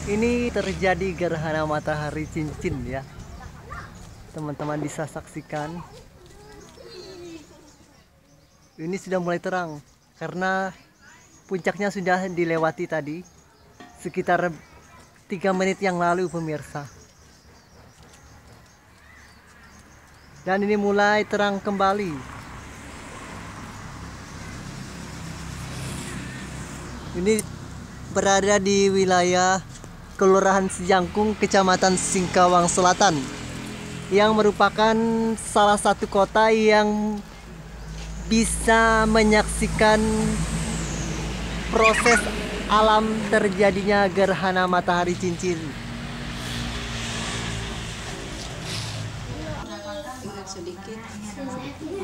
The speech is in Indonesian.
Ini terjadi gerhana matahari cincin ya. Teman-teman bisa saksikan. Ini sudah mulai terang karena puncaknya sudah dilewati tadi sekitar 3 menit yang lalu pemirsa. Dan ini mulai terang kembali. Ini berada di wilayah Kelurahan Sijangkung, Kecamatan Singkawang Selatan, yang merupakan salah satu kota yang bisa menyaksikan proses alam terjadinya gerhana matahari cincin. Sedikit.